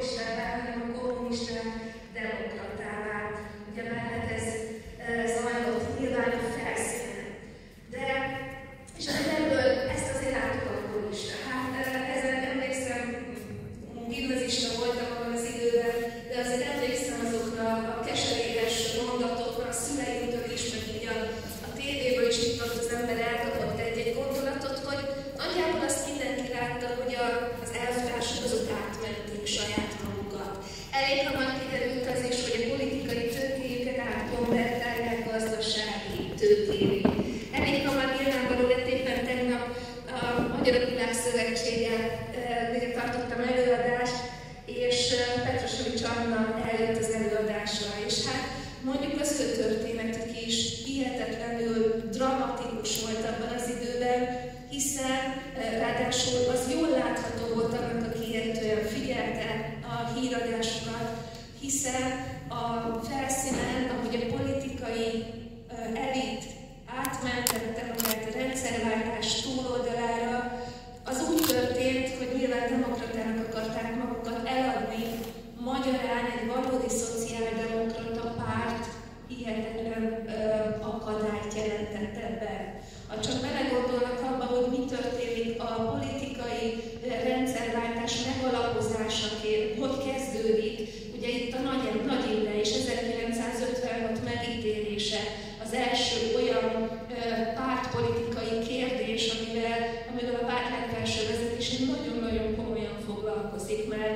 szocialistává, hanem a kommunisták demokratává. Ugye mert ez zajlott nyilván a felszínen. De, és ebből ezt azért láttuk akkor is. Hát ezen emlékszem, gimnazista voltam abban az időben, de azért emlékszem azokra a keserédes mondatokra a szüleimtől is, meg így a tévéből is itt az ember elkapott egy gondolatot, hogy nagyjából azt mindenki látta, hogy az elvtársok azok átmenték saját magukat. Elég hamar kiderült az is, hogy a politikai tőkéjüket átkonvertálják gazdasági tőkévé. Elég hamar nyilvánvaló lett, éppen tegnap a Magyarok Világszövetséggel tartottam előadást, és Petrosovics Anna eljött az előadásra, és hát mondjuk az ő történetük is hihetetlenül dramatikus volt abban az időben, hiszen ráadásul az jól látható volt annak, aki értően figyelte a híradásokat, hiszen a felszínen, ahogy a politikai elit átmentette magát a rendszerváltás túloldalára, az úgy történt, hogy nyilván demokratának akarták magukat eladni, magyarán egy valódi szociáldemokrata párt hihetetlen akadályt jelentett ebben. Ha csak belegondolnak abba, hogy mi történik a politikai rendszerváltás megalapozásaként, hogy kezdődik, ugye itt a Nagy Imre és 1956 megítélése az első olyan pártpolitikai kérdés, amivel a párt legfelső vezetés nagyon-nagyon komolyan foglalkozik, mert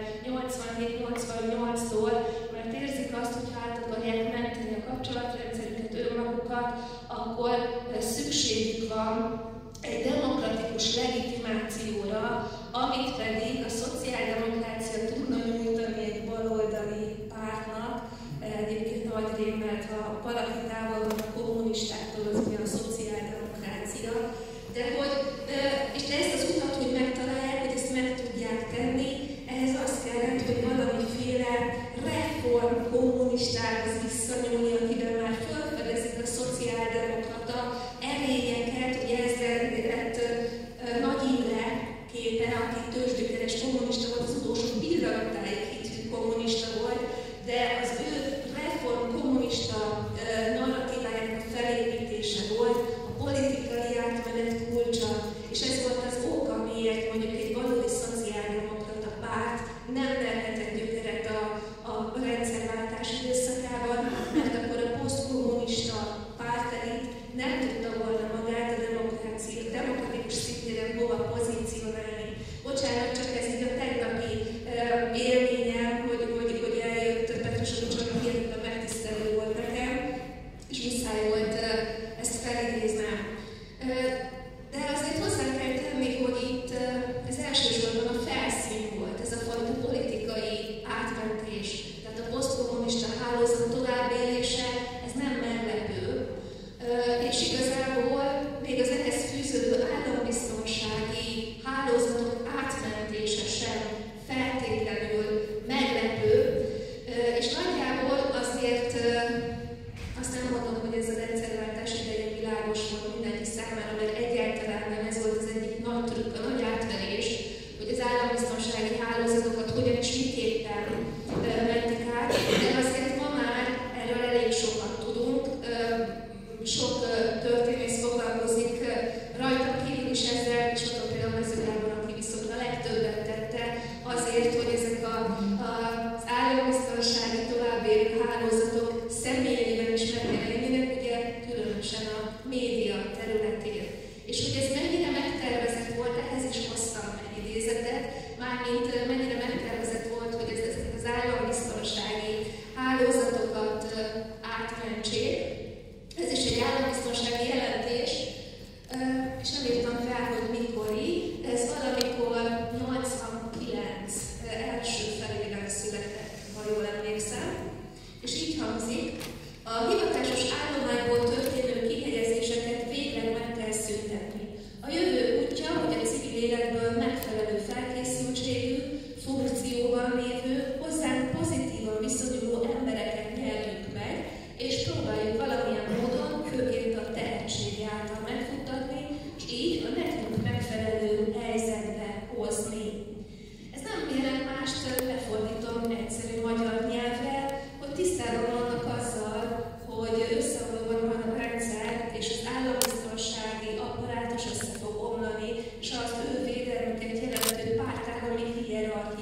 87-88-tól, mert érzik azt, hogy hát akarják menteni a kapcsolatrendszerüket, önmagukat, akkor szükségük van egy demokratikus legitimációra, amit pedig a szociáldemokrácia tudna nyújtani egy baloldali pártnak. Egyébként nagy rém, mert ha valaki távol van a kommunistáktól, az ugye a szociáldemokrácia. De hogy, és ezt az utat, hogy megtalálják, hogy ezt meg tudják tenni, ehhez azt kellett, hogy valamiféle reform kommunistához visszanyúlni, akiben már felfedezik a szociáldemokrata erényeket, ugye ezzel lett Nagy Imre képe, aki tőzsdékeres kommunista volt, az utolsó pillanatáig hitű kommunista volt, de az ő reform kommunista narratíváját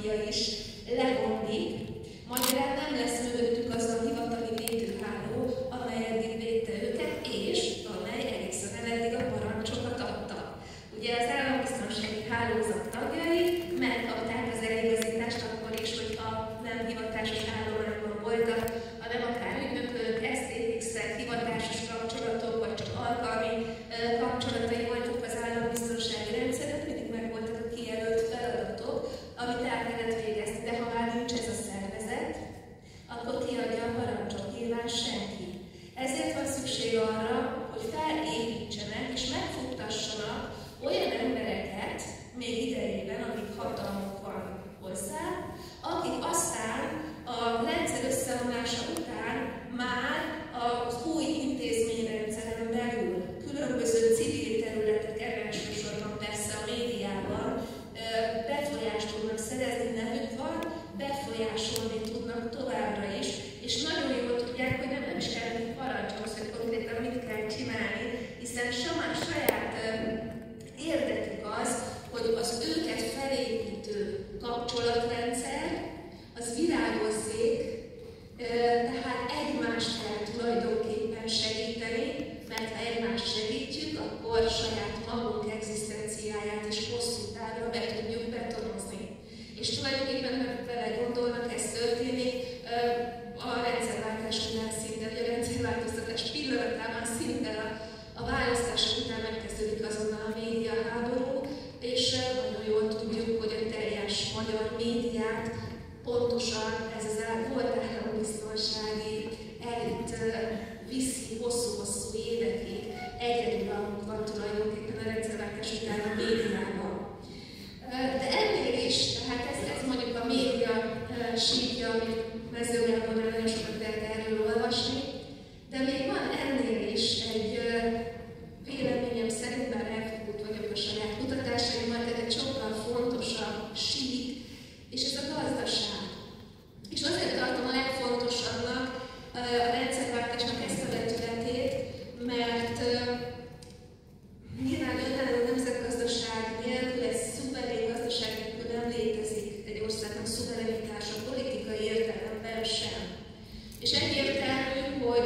média is levonni. Magyarán nem lesz mögöttük az a hivatali védőháló, amely eddig védte őket, és amely egészen eddig a parancsokat adta. Ugye az állambiztonsági hálózat tagjai megkapták az eligazítást akkor is, hogy a nem hivatásos állományban voltak, hanem akár ügynökök, STX-ek, hivatásos kapcsolatok, vagy csak alkalmi kapcsolatai voltak az állambiztonsági rendszernek, mindig megvoltak a kijelölt feladatok, amit el kellett végezni. De ha már nincs ez a szervezet, akkor kiadja a parancsot, nyilván senki. Ezért van szükség arra, hogy felépítsenek és megfuttassanak olyan embereket, még idejében, amíg hatalmuk van hozzá, akik aztán a rendszer összeomlása után már az új intézményrendszeren belül különböző civil területek, elsősorban persze a médiában befolyást tudnak szerezni, nevük van, befolyásolni tudnak továbbra is, és nagyon jól tudják, hogy nem is kell nekik parancshoz, hogy konkrétan mit kell csinálni, hiszen saját érdekük az, hogy az őket felépítő kapcsolatrendszer az virágozzék, tehát egymást kell tulajdonképpen segíteni, mert ha egymást segítjük, akkor saját magunk egzisztenciáját is hosszú távra be tudjuk betonozni. És tulajdonképpen, ha vele gondolnak, ez történik a rendszerváltás után szinte, vagy a rendszerváltoztatás pillanatában szinte a választások után megkezdődik azonnal a média háború, és nagyon jól tudjuk, hogy a teljes magyar médiát pontosan ez az volt állambiztonsági elit viszi hosszú-hosszú évekig. Egyedülalmuk van tulajdonképpen a rendszerváltás után a médiában. De ennél is, tehát ez mondjuk a média síkja, amit Mező Gábornál nagyon sokat lehet erről olvasni, de még van ennél is egy véleményem szerint, bár elfogult vagyok a saját kutatásaimmal, tehát egy sokkal fontosabb sík, és ez a gazdaság. És azért tartom a legfontosabbnak a rendszerváltásnak ezt a vetületét, mert nyilván önálló nemzetgazdaság nélkül, egy szuverén gazdaság nélkül nem létezik egy országnak szuverenitása politikai értelemben sem. És egyértelmű,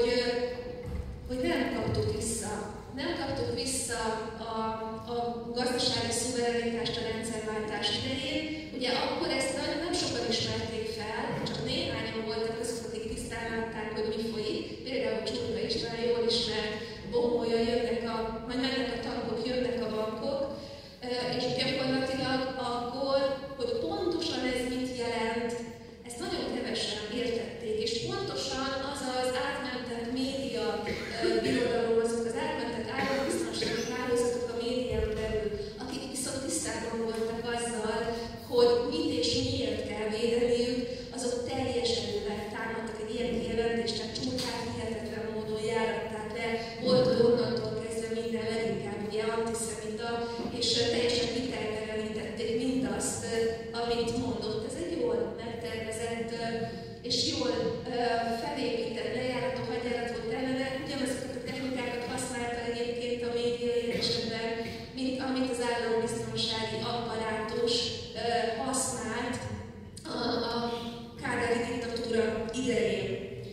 hogy nem kaptuk vissza. Nem kaptuk vissza a gazdasági szuverenitást a rendszerváltás idején. Ugye akkor ezt nem sokan ismerték fel, csak néhányan voltak azok, akik tisztán látták, hogy mi folyik. Például Csurka István jól ismert bohója, majd mennek a tankok, jönnek a bankok, és gyakorlatilag akkor, hogy pontosan ez mit jelent, ezt nagyon kevesen értették, és pontosan az az átmentett média birodalom, azok az átmentett állambiztonsági hálózatok a médián belül, akik viszont tisztában voltak azzal, hogy mit és miért kell védeniük, azok teljesen támadtak egy ilyen kijelentést, tehát Csurkát hihetetlen módon járatták le, volt onnantól kezdve minden leginkább ugye antiszemita, és teljesen hiteltelenítették mindazt, amit mondott. Ez egy jól megtervezett és jól felépített lejárató hadjárat volt ellene, ugyanazokat a technikákat használta egyébként a média esetben, mint amit az állambiztonsági apparátus használt a kádári diktatúra idején.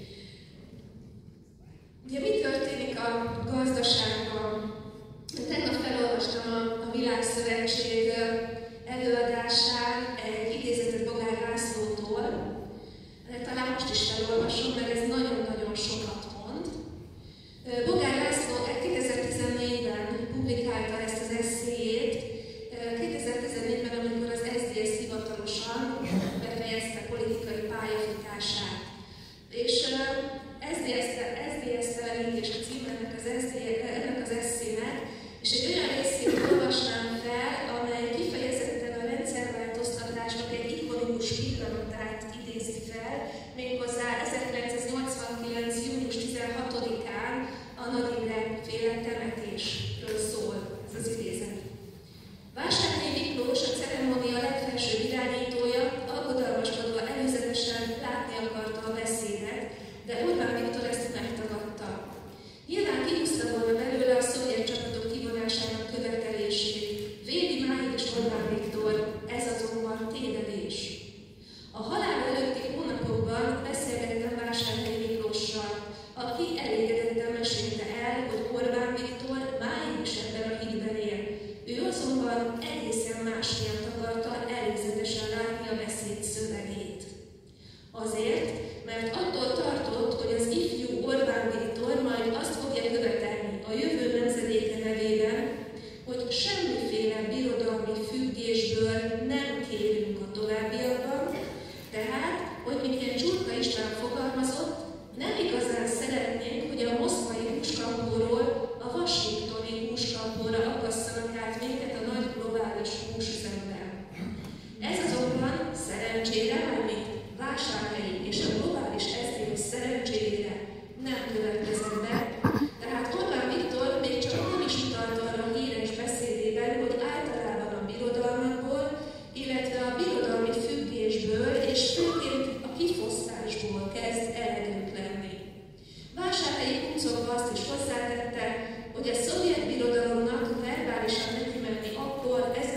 Ugye mi történik a gazdaságban? Tegnap felolvastam a Világszövetség előadásán egy idézetet Bogár Lászlótól, de talán most is felolvasom, mert ez nagyon-nagyon sokat mond. Bogár László 2014-ben publikálta ezt az esszéjét, 2014-ben, amikor az SZDSZ hivatalosan befejezte politikai pályafutását. És SZDSZ felemítés a cím ennek az esszének, és egy olyan részét olvasnám fel, amely kifejezetten a rendszerváltoztatásnak egy ikonikus pillanatát idézi fel, méghozzá 1989. június 16-án a Nagy Imre féle temetésről szól ez az idézet. Vásárhelyi Miklós, a ceremónia legfelsőbb irányítója, aggodalmaskodva előzetesen látni akarta a beszédet, de Orbán Viktor ezt megtagadta. Nyilván kihúzta volna belőle a szovjet csapatok kivonásának követelését. Védi Máig és Orbán Viktor, ez azonban tévedés. Azért, mert attól tartott, hogy az ifjú Orbán Viktor majd azt fogja követelni a jövő nemzedéke nevében, hogy semmiféle birodalmi függésből nem kérünk a továbbiakban, tehát, hogy mint ilyen Csurka István fogalmazott, nem igazán szeretnénk, hogy a moszkvai húskampóról a washingtoni húskampóra akasszanak át minket a nagy globális húsüzemben. Ez azonban szerencsére, mármint Vásárhelyi és a globális SZDSZ szerencsére nem következett be, tehát Orbán Viktor még csak nem is utalt arra a híres beszédében, hogy általában a birodalmakból, illetve a birodalmi függésből és főként a kifosztásból kezd elegünk lenni. Vásárhelyi kuncogva azt is hozzátette, hogy a szovjet birodalomnak verbálisan neki menni akkor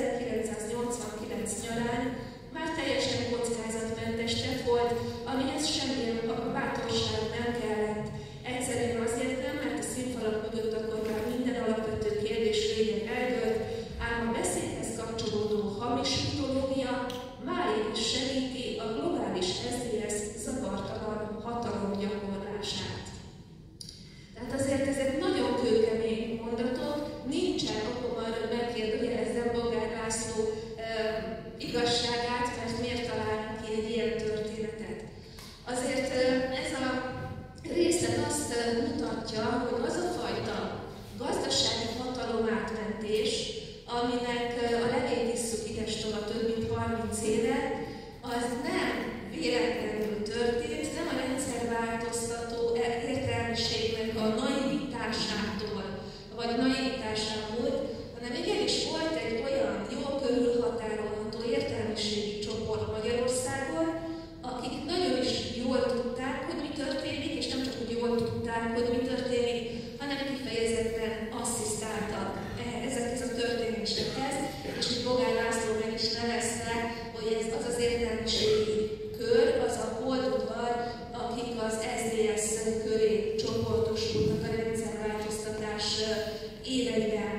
1989 nyarán már teljesen kockázatmentes tett volt, amihez semmilyen bátorság nem kellett. Egyszerűen azért nem, mert a színfalak mögött akkor már minden alapvető kérdés régen eldőlt, ám a beszédhez kapcsolódó hamis mitológia máig is segíti a globális SZDSZ zavartalan hatalom gyakorlását. Tehát azért ezek nagyon kőkemény mondatok, nincsen okom arra, hogy megkérdőjelezzem Bogár László igazságát, mert miért találnak ki egy ilyen történetet. Azért ez a részlet azt mutatja, hogy az a fajta gazdasági hatalomátmentés, aminek a legényt isszuk idestova több mint 30 éve, az nem véletlenül történt, nem a rendszerváltoztató értelmiségnek a naivitásától, vagy naivitásából, hanem igenis volt egy olyan jól körülhatárolható értelmiségi csoport Magyarországon, akik nagyon is jól tudták, hogy mi történik, és nem csak úgy jól tudták, hogy mi történik, hanem kifejezetten asszisztáltak ezekhez a történésekhez, és itt Bogár László meg is nevezte, hogy ez az az értelmiségi kör, az a holdudvar, akik az SZDSZ köré csoportosultak a rendszerváltoztatás éveiben.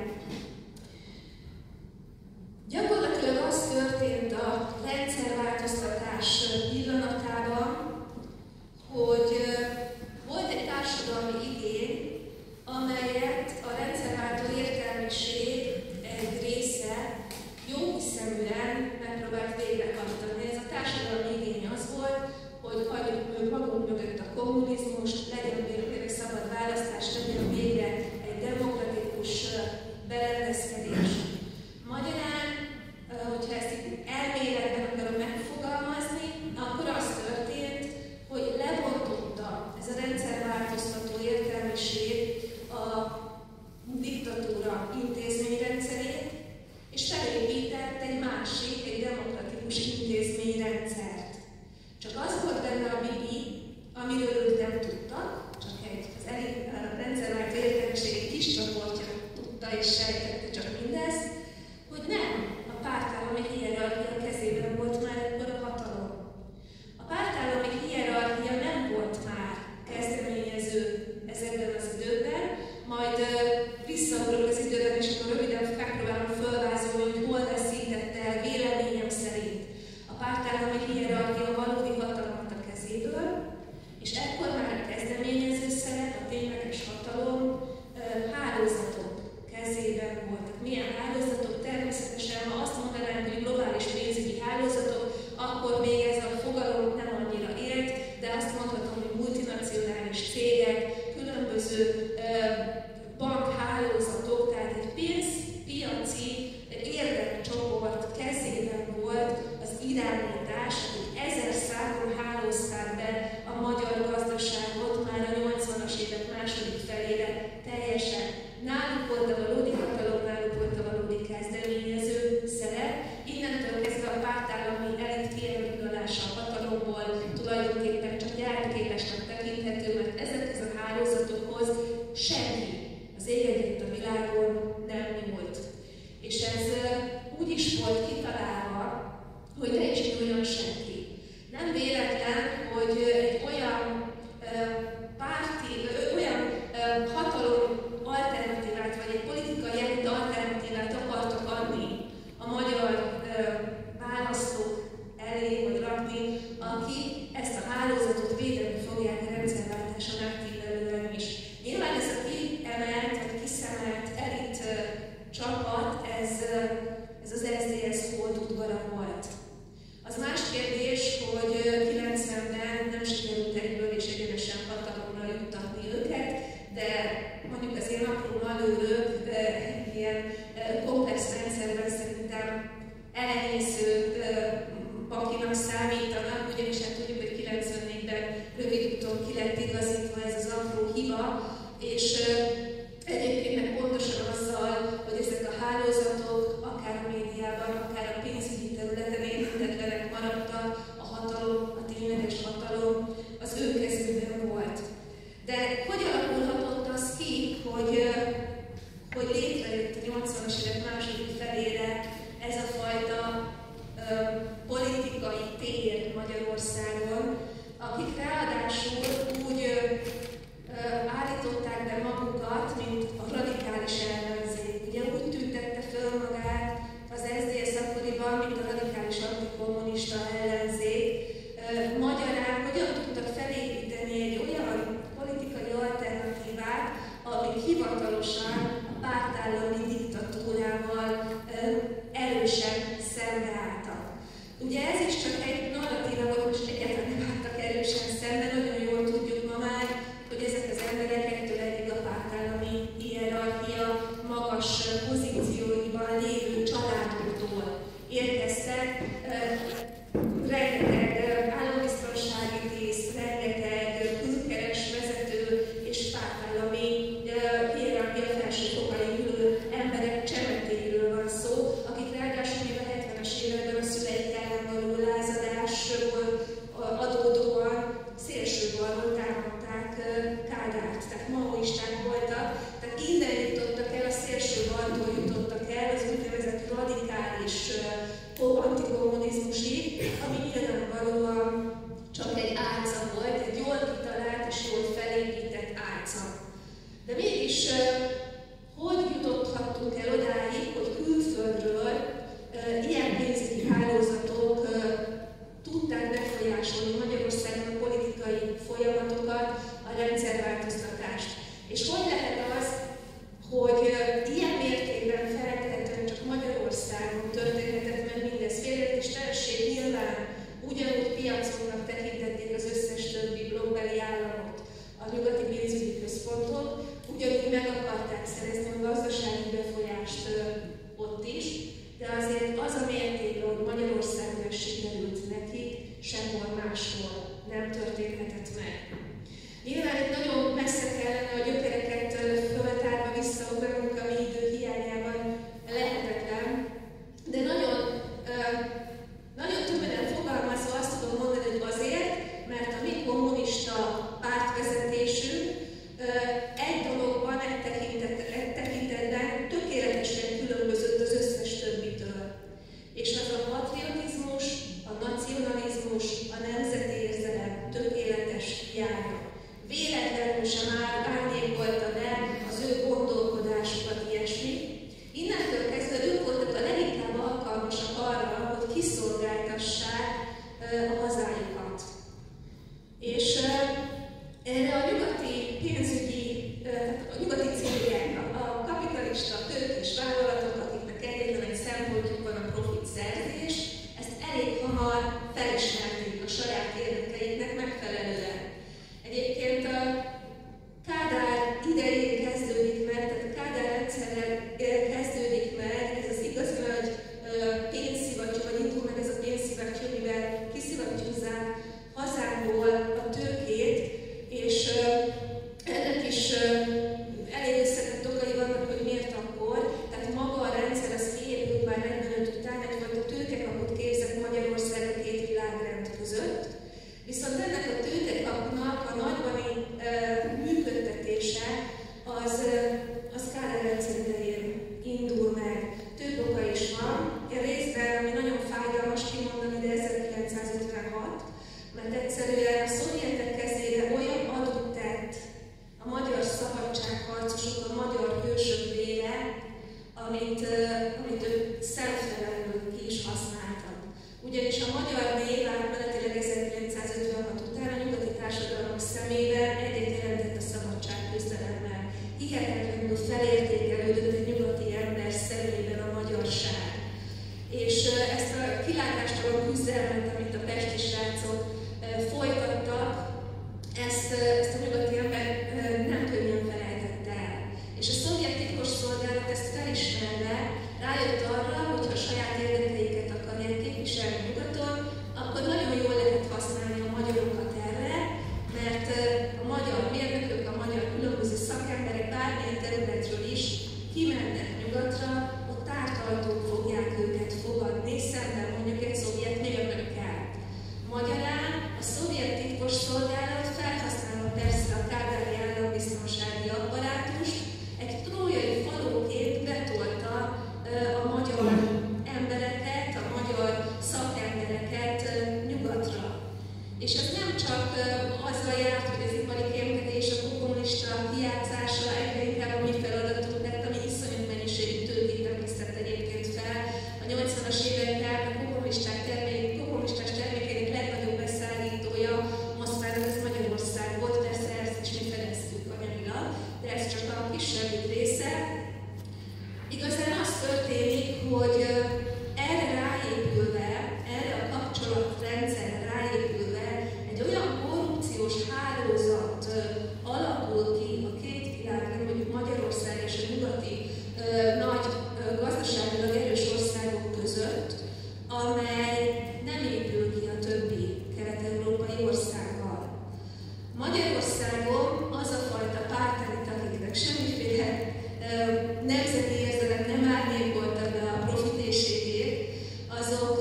Gyakorlatilag az történt a rendszerváltoztatás pillanatában, hogy volt egy társadalmi igény, amelyet a rendszerváltó értelmiség egy része jóhiszeműen megpróbált végrehajtani. Ez a társadalmi igény az volt, hogy hagyjuk magunk mögött a kommunizmust, legyen végre szabad választás, legyen végre egy demokratikus berendezkedés. Magyarán, hogyha ezt itt elméletben akarom megfogalmazni, akkor az történt, hogy lebontotta ez a rendszerváltoztató értelmiség a diktatúra intézményrendszerét, és felépített egy másik, egy demokratikus intézményrendszert. Csak az volt benne a bibi, amiről ők nem tudtak, csak az rendszerváltó értelmiség egy kis csoportja tudta és sejtette csak mindezt, hogy nem a pártállami hierarchia kezében volt már ekkor a hatalom. A pártállami hierarchia nem volt már kezdeményező ezekben az időkben, majd visszaugrok az időben, és akkor röviden megpróbálom fölvázolni, hogy hol veszítette el véleményem szerint a pártállami hierarchia valódi hatalmat a kezéből, és ekkor már a kezdeményező szerep, a tényleges hatalom hálózatok kezében voltak. Milyen hálózatok? Természetesen, ha azt mondanánk, hogy globális pénzügyi hálózatok, akkor még ez a fogalom nem annyira élt, de azt mondhatom, hogy multinacionális cégek, különböző bankhálózatok, tehát egy pénzpiaci érdekcsoport kezében volt az irányítás, akik 1000 számról hálózták be a magyar gazdaságot már a 80-as évek második felére teljesen. Náluk volt a valódi hatalom, náluk volt a valódi kezdeményező szerep. Innentől kezdve a pártállami elit kiemigrálása a hatalomból tulajdonképpen csak járképesnek tekinthető, mert ezekhez a hálózatokhoz senki az ég egyet a világon nem nyúlt. És ez úgy is volt kitalálva, hogy ne is nyúljon senki. Nem véletlen, hogy egy olyan olyan hatalom alternatívát, vagy egy politikai elit alternatívát akartak adni a magyar választók elé, vagy rakni, aki ezt a és egyébként meg pontosan azzal, hogy ezek a hálózatok, akár a médiában, akár a pénzügyi területen érintetlenek maradtak, a hatalom, a tényleges hatalom az ő kezükben volt. De hogy alakulhatott az ki, hogy létrejött a 80-as évek második felére ez a fajta politikai tér Magyarországon, akik ráadásul úgy állították be magukat, mint a radikális ellenzék. Ugye úgy tüntette föl magát az SZDSZ akkoriban, mint a radikális antikommunista ellenzék. Magyarán hogyan tudtak felépíteni egy olyan politikai alternatívát, ami hivatalosan a pártállami diktatúrával erősen szembeálltak. Ugye ez is csak egy narratíva volt, most egyáltalán nem álltak erősen szemben, nagyon jól tudjuk ma már, hogy ezek az emberek ettől eddig a pártállami hierarchia magas pozícióiban lévő családoktól érkeztek. Rengeteg állambiztonsági tiszt, rengeteg külkeres vezető és pártállami hierarchia felső fokai ülő emberek csemetéről van szó, akik ráadásul még a 70-es években a szüleik ellen való lázadásból adódóan szélsőballon támadták Kádárt, tehát maoisták voltak, tehát innen jutottak el, a szélsőballtól jutottak el az úgynevezett radikális antikommunizmusig, ami nyilvánvalóan csak egy álca volt, egy jól kitalált és jól felépített álca. De mégis hogy jutothattunk el odáig, hogy külföldről ilyen pénzügyi hálózatok tudták befolyásolni Magyarországon a politikai folyamatokat, a rendszerváltoztatást. És hogy lehet az, hogy ilyen mértékben feltehetően csak Magyarországon történhetett meg mindez félreértéstelenség, nyilván ugyanúgy piacoknak tekintették az összes többi blokkbeli államot, a nyugati pénzügyi központot, ugyanúgy meg akarták szerezni a gazdasági befolyást ott is, de azért az a mértékben, hogy Magyarországon sikerült nekik, sehol máshol nem történhetett meg. Nyilván itt nagyon messze kellene a gyökereket föltárva visszaugranunk, ami idő hiányában lehetetlen, de nagyon többen fogalmazva azt tudom mondani, hogy azért, mert a mi kommunista pártvezetésünk egy dologban, egy tekintetben tökéletesen különbözött az összes többitől. És az a patriotizmus, a nacionalizmus, a nemzeti érzelem tökéletes hiánya. Véletlenül sem árnyékolta be az ő gondolkodásukat ilyesmi. Innentől kezdve ők voltak a leginkább alkalmasak arra, hogy kiszolgáltassák a hazájukat. És erre a nyugati pénzügyi, a nyugati cégek, a kapitalista tőkés vállalatok, akiknek egyetlen egy szempontjuk van a profit szerzés, ezt elég hamar felismerték a saját érdekeiknek megfelelően. Egyébként a Kádár idején kezdődik meg, tehát a Kádár rendszerrel kezdődik meg ez az igazi nagy pénzszivattyú, vagy indul meg ez a pénzszivattyú, mivel kiszivattyúzzák hazánkból a tőkét, és ennek is elég összetett okai vannak, hogy miért akkor. Tehát maga a rendszer az kiépült már 45 után, egyfajta tőkekaput képzett Magyarország a két világrend között. Viszont ennek a tőkekapnak a nagybani működtetése az Kádár rendszer idején indul meg. Több oka is van. Részben, ami nagyon fájdalmas kimondani, de 1956, mert egyszerűen a szovjetek kezére olyan adót tett a magyar szabadságharcosok, a magyar hősök vére, amit ők szemtelenül ki is használtak. Ugyanis a magyar név átmenetileg 1956 után a nyugati társadalmak szemében egyet jelentett a szabadságküzdelemmel. Hihetetlenül felértékelődött egy nyugati ember szemében a magyarság. És ezt a kilátástalan küzdelmet, amit a pesti srácok folytattak, ezt a nyugati ember nem könnyen felejtette el. És a szovjet titkosszolgálat ezt felismerve rájött arra, hogy ha a saját érdekeiket akarják képviselni nyugaton, akkor nagyon jól lehet használni a magyarokat erre, mert a magyar mérnökök, a magyar különböző szakemberek És ez nem csak azzal járt, hogy az ipari kémkedés, a kommunista kijátszása egyre inkább a mi feladatunk lett, ami iszonyú mennyiségű tőkét emésztett egyébként fel. A 80-as években a kommunistás termékeinek legnagyobb beszállítója Moszkvának ez Magyarország volt, persze ezt is mi fedeztük anyagilag, de ez csak a kisebbik része. Igazán az történik, hogy erre ráépülve, erre a kapcsolatrendszerre ráépülve egy olyan korrupciós hálózat alakul ki a két világon, mondjuk Magyarország és a nyugati nagy gazdaságilag erős országok között, amely nem épül ki a többi kelet-európai országgal. Magyarországon az a fajta pártelit, akiknek semmiféle nemzeti érzelem nem árnyékolta be a profitéségét, azok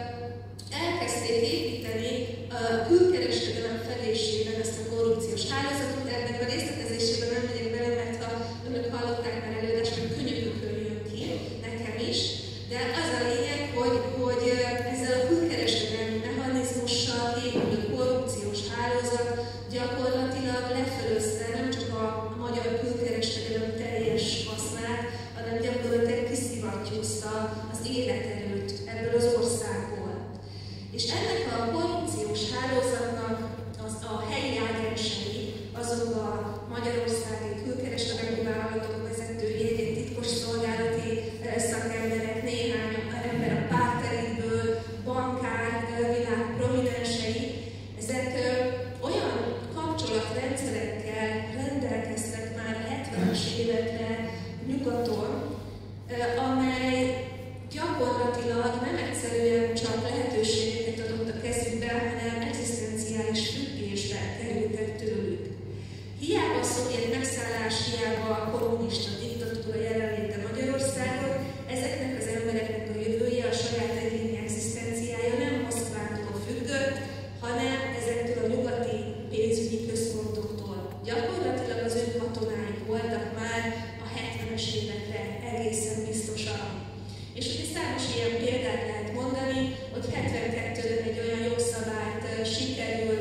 elkezdték építeni a külkereskedelem fedésében ezt a korrupciós hálózatot. Ennek a részletezésében nem megyek bele, mert ha önök hallották már előadást, hogy könyörükről jön ki, nekem is. De az a lényeg, hogy ezzel a külkereskedelmi mechanizmussal épülő korrupciós hálózat gyakorlatilag lefölözte nem csak a magyar külkereskedelem teljes hasznát, hanem gyakorlatilag kiszivattyúzta az életerőt ebből az országból. És ennek a korrupciós hálózatnak a helyi ágensei, azok a magyarországi külkereskedelmi vállalatok vezetői, titkos szolgálati szakemberek, néhány ember a pártelitből, bankár világ prominensei, ezek olyan kapcsolatrendszerekkel rendelkeztek már a 70-es évekre nyugaton, amely gyakorlatilag nem egyszerűen csak lehetőségeket adott a kezükbe, hanem egzisztenciális függésbe kerültek tőlük. Hiába a szovjet megszállás, hiába a kommunista diktatúra jelenléte Magyarországon, ezeknek az embereknek a jövője, a saját egyéni egzisztenciája nem Moszkvától függött, hanem ezektől a nyugati pénzügyi központoktól. Gyakorlatilag az ő katonáik voltak már a 70-es évekre egészen biztosan. És ugye számos ilyen példát lehet mondani, hogy 72-ben egy olyan jogszabályt sikerül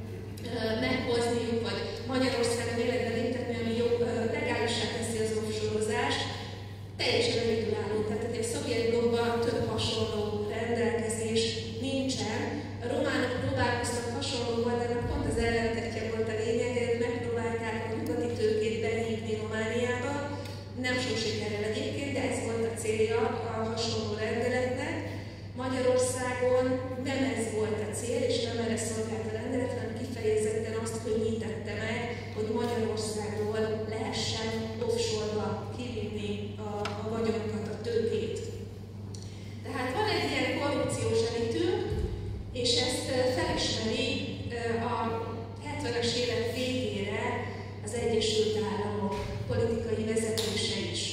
meghozniuk, vagy Magyarországon életbe léptetni, ami legálisá teszi az offshore-ozást, teljesen egyedülálló. Tehát a szovjet blokkban több hasonló rendelkezés nincsen. A románok próbálkoztak hasonlóval, de pont az ellentetje volt a lényeg, hogy megpróbálták a nyugati tőkét behívni Romániába. Nem sok sikerrel egyébként, de ez volt a célja a hasonló rendeletnek. Magyarországon nem ez volt a cél, és nem erre szolgált a rendelet, hanem kifejezetten azt könnyítette meg, hogy Magyarországról lehessen offshore-ba kivinni a vagyonokat, a tőkét. Tehát van egy ilyen korrupciós elitünk, és ezt felismeri a 70-es évek végére az Egyesült Államok politikai vezetése is.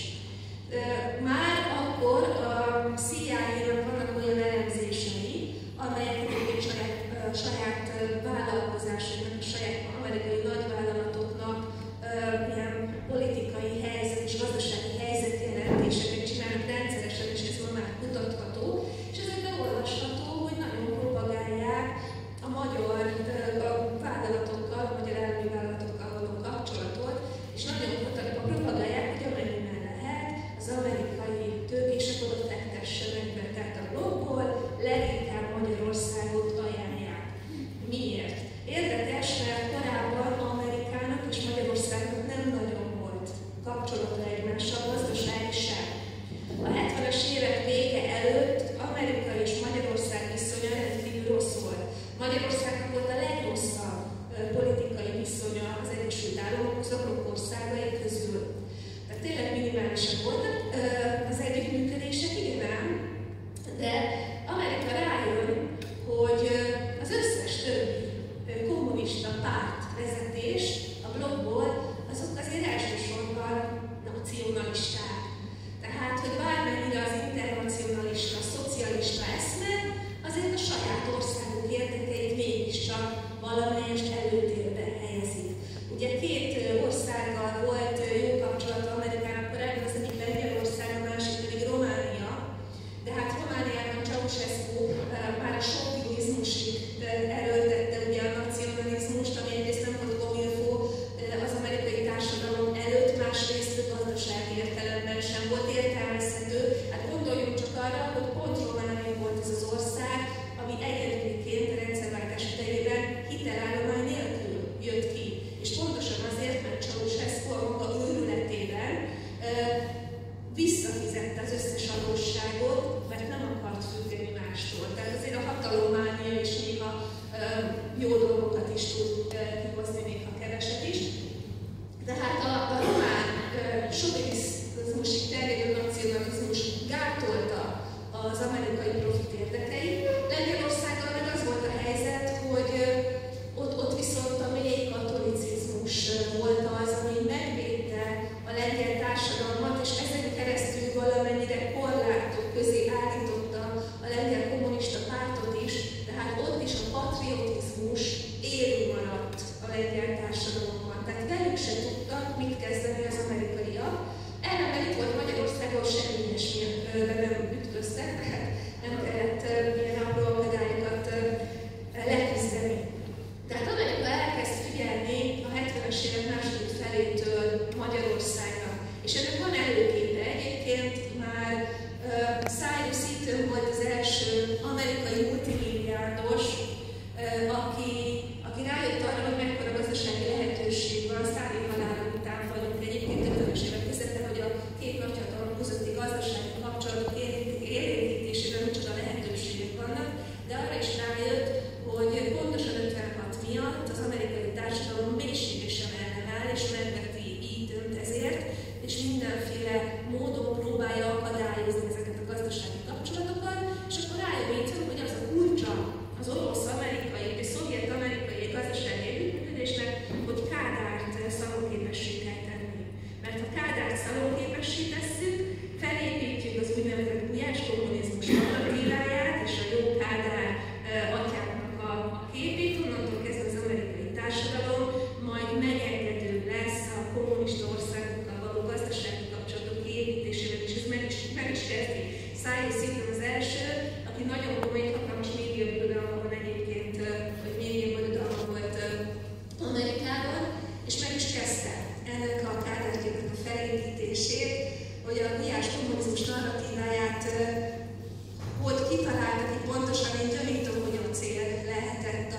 Már akkor a CIA-nak vannak olyan elemzései, amelyek saját vállalkozásoknak, a saját amerikai nagyvállalatoknak ilyen politikai helyzet és gazdasági helyzetjelentéseket csinálnak rendszeresen, és ez ma már kutatható, és ezekben olvasható, hogy nagyon propagálják a magyar vállalatokkal, a magyar állami vállalatokkal való kapcsolatot, és nagyon propagálják, hogy amennyiben lehet, az amerikai tőkések oda fektessenek be. Tehát a blokkból leginkább Magyarországot ajánlják. Miért? Érdekes, mert korábban Amerikának és Magyarországnak nem nagyon volt kapcsolata egymással, gazdasági sem. A 70-es évek vége előtt Amerika és Magyarország viszonya rendkívül rossz volt. Magyarországnak volt a legrosszabb politikai viszonya az Egyesült Államokhoz a blokk országai közül. Tehát tényleg minimálisak voltak az együttműködések, igen, de Amerika rájön, hogy az összes többi kommunista párt vezetés a blokkból, azok azért elsősorban nacionalisták. Tehát, hogy bármennyire az internacionalista, szocialista eszme, azért a saját országuk érdekeit mégiscsak valamelyest előtérbe helyezik. Ugye két országgal volt jó kapcsolata Amerikának korábban, az egyik Lengyelország, a másik pedig Románia. De hát Romániában Ceausescu már a sovvinizmusig erőltette ugye is tud kihozni, még ha keveset is. Tehát a román sovinizmusig terjedő nacionalizmus gátolta az amerikai profit érdekeit. Lengyelországgal meg az volt a helyzet, hogy ott viszont a mély katolicizmus volt az, ami megvédte a lengyel társadalmat, és ezen keresztül valamennyire korlátok közé állította a lengyel kommunista pártot is, tehát ott is a patriotizmus élő maradt a lengyel társadalomban. Tehát velük se tudtak mit kezdeni az amerikaiak. Ellenben itt volt Magyarországon, semmi ilyesmibe nem ütköztek, tehát nem kellett ilyen apró akadályokat leküzdeni. Tehát Amerika elkezd figyelni a 70-es évek második felétől Magyarországra. És ennek van előképe. Egyébként már Cyrus Eaton volt az első amerikai multimilliárdos, aki rájött arra, hogy mekkora gazdasági lehetőség van, Sztálin halála után vagyunk egyébként a 50-es évek közepén, hogy a két nagyhatalom közötti gazdasági kapcsolatok élénkítésében micsoda lehetőségek vannak, de arra is rájött, hogy pontosan 56 miatt az amerikai társadalom mélységesen ellenáll, és megveti Eatont ezért, és mindenféle módon próbálja akadályozni ezeket a gazdasági kapcsolatokat, és akkor rájön Eaton, hogy az a kulcsa az orosz-amerikai és szovjet-amerikai gazdasági együttműködésnek, hogy Kádárt szalonképessé kell tenni. Mert ha Kádárt szalonképessé tesszük, felépítjük az úgynevezett gulyás kommunizmus narratíváját és a jó Kádár atyáknak a képét, onnantól kezdve az amerikai társadalom majd megengedő lesz a kommunista országokkal való gazdasági kapcsolatok építésével, és ez meg is kezdi. Cyrus Eaton az első, aki nagyon komoly, hatalmas médiabirodalma van egyébként, vagy médiabirodalma volt Amerikában, és meg is kezdte ennek a Kádárgyaknak a felépítését, hogy a gulyás kommunizmus narratíváját hogy kitalálta ki pontosan, én gyanítom, hogy a cél lehetett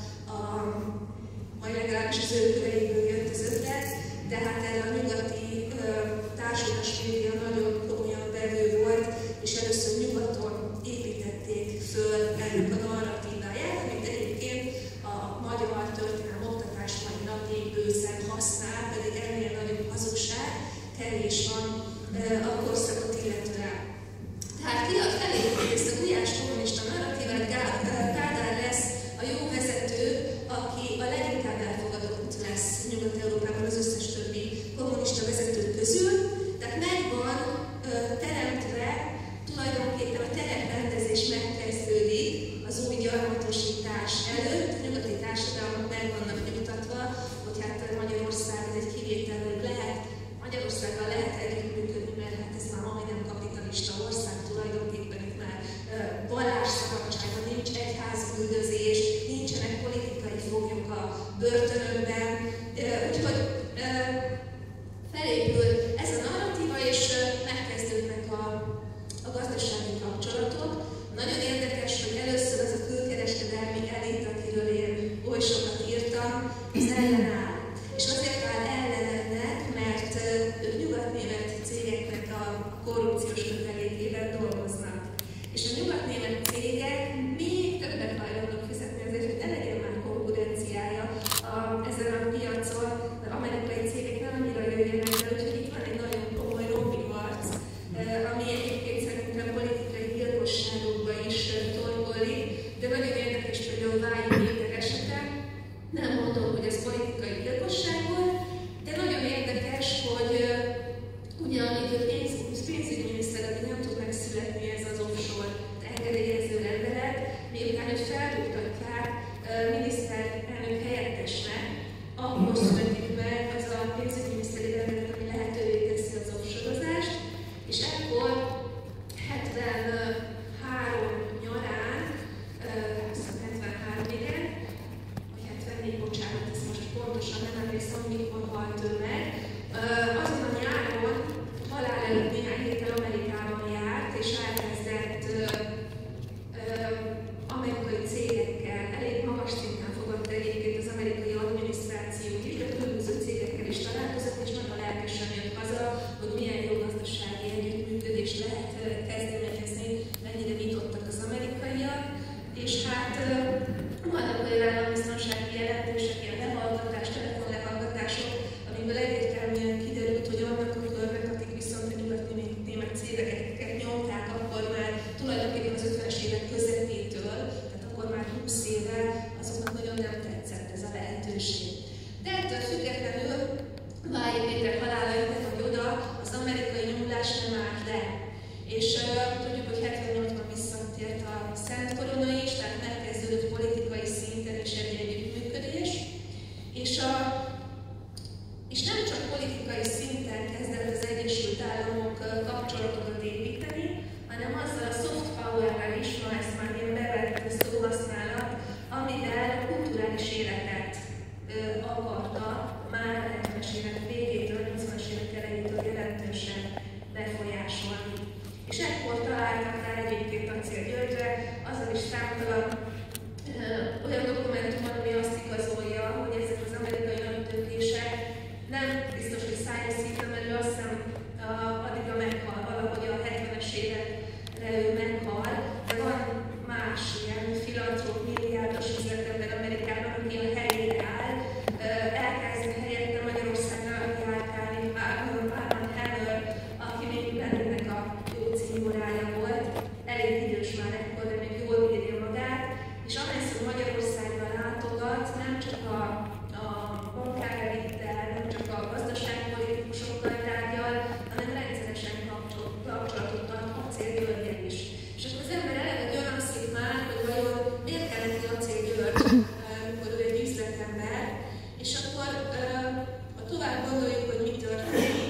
majd legalábbis az ő köreiből jött az ötlet, de hát erre a nyugati társadalmas média nagyon komolyan vevő volt, és először nyugaton építették föl ennek a narratíváját, amit egyébként a magyar történelem oktatás mai napig bőszen használ, pedig ennél nagyobb hazugság kevés van a korszakot illetően. Tehát ki a felépít ezt a gulyás kommunista narratívát, Kádár lesz a jó vezető, aki a leginkább elfogadott lesz Nyugat-Európában az összes többi kommunista vezető közül. Tehát megvan teremtve, tulajdonképpen a tereprendezés megkezdődik az új gyarmatosítás előtt. A nyugati társadalmak meg vannak nyugtatva, hogy hát Magyarország ez egy kivétel, hogy lehet, Magyarországgal lehet együttműködni, mert hát ez már majdnem kapitalista ország, tulajdonképpen itt már vallásszabadság, nincs egyházüldözés, nincsenek politikai foglyok a börtönökben. Úgyhogy felépül ez a narratíva, és megkezdődnek a gazdasági kapcsolatok. Nagyon érdekes, hogy először az a külkereskedelmi elit, akiről én oly sokat írtam, az ellenáll. És azért áll ellen ennek, mert ők nyugatnémet cégeknek a korrupciós kötelékében dolgoznak. És a nyugatnémet cégek még többet hajlandók fizetni azért, hogy ne legyen már konkurenciája ezen a piacon. Az amerikai cégek nem annyira jöjjenek be, úgyhogy itt van egy nagyon komoly lobbyharc, ami egyébként szerintem politikai gyilkosságokba is torkollik, de nagyon érdekes, hogy a Vágyi Péter esete, nem mondom, hogy ez politikai És nem csak politikai szinten kezdett az Egyesült Államok kapcsolatokat építeni, hanem azzal a soft power-rel is, ma ezt már ilyen bevett szóhasználat, amivel a kulturális életet akarta már a 70-es évek végétől, 80-as évek elejétől jelentősen befolyásolni. És ekkor találtak rá egyébként Acél Györgyre, azzal is számtalan olyan dokumentum, ami azt igazolja, hogy ezek az amerikai nagytőkések nem biztos, hogy szájra szívta, mert ő azt hiszem addigra meghal, valahogy a 70-es évekre ő meghal, de van más ilyen filantróp, milliárdos üzletember Amerikában, aki a helyére áll, elkezdi helyette Magyarországra járkálni, Armand Hammer, aki még ennek a jó cimborája volt, elég idős már ekkor, de még jól bírja magát, és amelyszor Magyarországra látogat, nem csak a bankárelittel, nem csak a gazdaságpolitikusokkal tárgyal, hanem rendszeresen kapcsolatot tart Acél Györgyel is. És akkor az ember eleve gyanakszik már, hogy vajon miért kell neki Acél György, amikor ő egy üzletember, és akkor ha tovább gondoljuk, hogy mi történik,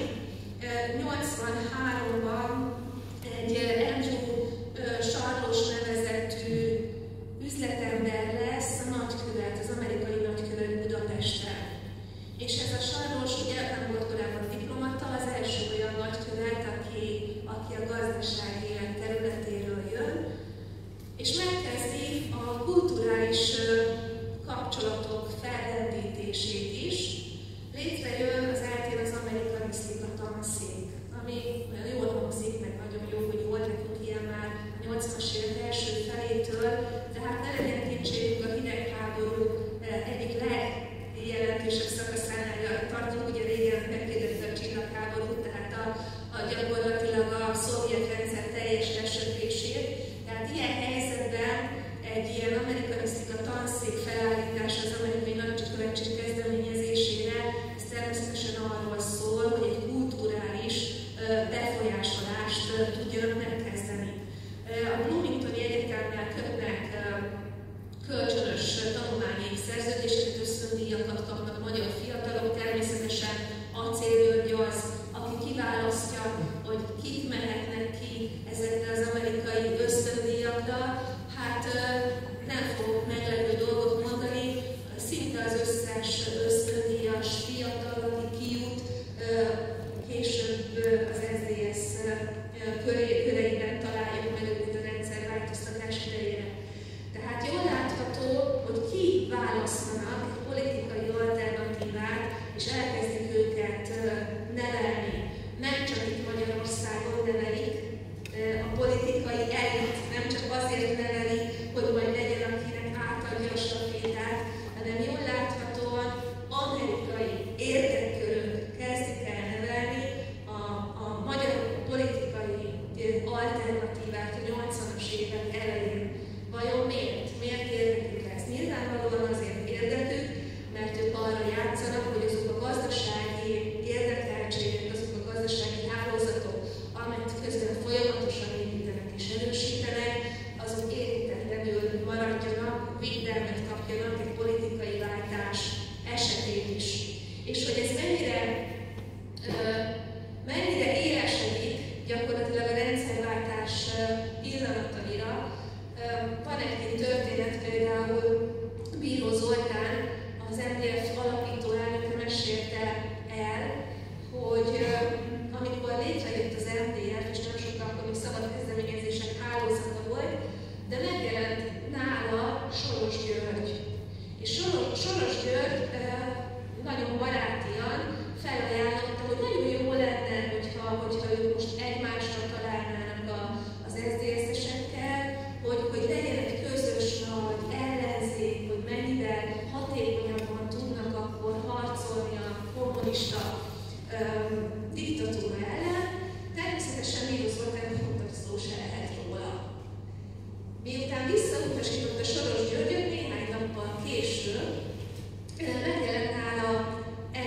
83-ban egy Andrew Sarlos nevezetű üzletember lesz a nagykövet, az amerikai nagykövet Budapesten. És ez a Sarlos ugye nem volt korábban diplomata, az első olyan nagykövet, aki a gazdasági élet területéről jön, és megkezdi a kulturális kapcsolatok fellendítését is. Létrejön az eltén az amerikanisztika tanszék, ami olyan jól hangzik, meg nagyon jó, hogy volt nekünk ilyen már 80-as évek első felétől, tehát ne legyen kétségünk, a hidegháború egyik legjelentősebb szakaszánál tartunk, ugye régen megkérdezte a csillagháborút, tehát a gyakorlatilag a szovjet rendszer teljes lesöpését. Tehát ilyen helyzetben egy ilyen amerikanisztika tanszék felállítása az amerikai nagykövetség kezdeményezésére, ez természetesen arról szól, hogy egy kulturális befolyásolást tudjanak megkezdeni. A Bloomingtoni Egyetemmel kötnek kölcsönös tanulmányi szerződéseket, ösztöndíjakat kapnak magyar fiatalok, természetesen Acél György az, aki kiválasztja, hogy kik mehetnek ki ezekre az amerikai ösztöndíjakra. Hát nem fogok meglepő dolgot mondani, szinte az összes ösztöndíjas fiatal, aki kijut, később az SZDSZ köreiben találjuk meg őket a rendszerváltoztatás idejére. Tehát jól látható, hogy ki választanak egy politikai alternatívát, és elkezdik őket nevelni. Nem csak itt Magyarországon nevelik, a politikai elit nem csak azért neveli, hogy majd legyen, akinek átadja a stafétát, hanem jól láthatóan amerikai érdekkörök kezdik el nevelni a magyar politikai alternatívát a 80-as évek elején. Vajon miért? Miért érdekük ez? Nyilvánvalóan azért érdekük, mert ők arra játszanak, hogy azok a gazdasági érdekeltségek, azok a gazdasági hálózatok, amelyet közben folyamatosan építenek és erősítenek, azok érintetlenül maradjanak, védelmet kapjanak egy politikai váltás esetén is. És hogy ez mennyire élesedik gyakorlatilag a rendszerváltás pillanataira. Van egy történet, például Bíró Zoltán, az MDF alapító elnöke mesélte el, hogy amikor létrejött az MDF, és nem sokkal akkor még szabad kezdeményezések hálózata volt, de megjelent nála Soros György. És Soros György nagyon barátian felajánlotta, hogy nagyon jó lenne, hogyha ők most egymásra találnának az SZDSZ-esekkel, hogy legyen egy közös nagy ellenzék, hogy mennyivel hatékonyabban tudnak akkor harcolni a kommunista diktatúra ellen. Természetesen Bíró Zoltán mondta, hogy szó se lehet róla. Miután visszautasította Soros Györgyöt, néhány nappal később megjelent nála